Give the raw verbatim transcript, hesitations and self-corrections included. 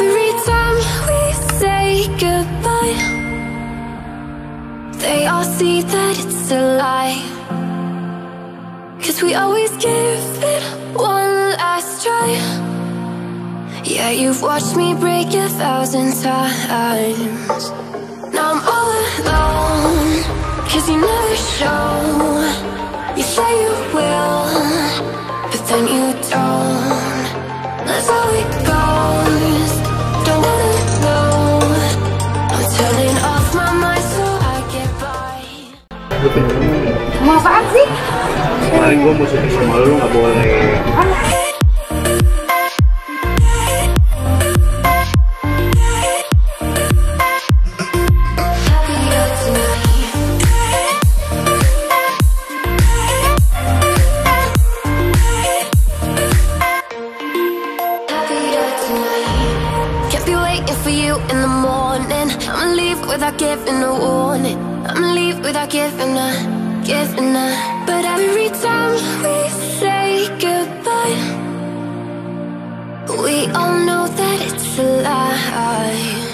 every time we say goodbye, they all see that it's a lie. 'Cause we always give it one last try. Yeah, you've watched me break a thousand times. Now I'm all alone, 'cause you never show. You say you will, but then you don't. That's how it goes. Don't wanna know. I'm turning off my mind so I get by. Mau apaan sih? Kemarin gue mau syuting sama lu, gak boleh. For you in the morning, I'ma leave without giving a warning. I'ma leave without giving a, giving a. But every time we say goodbye, we all know that it's a lie.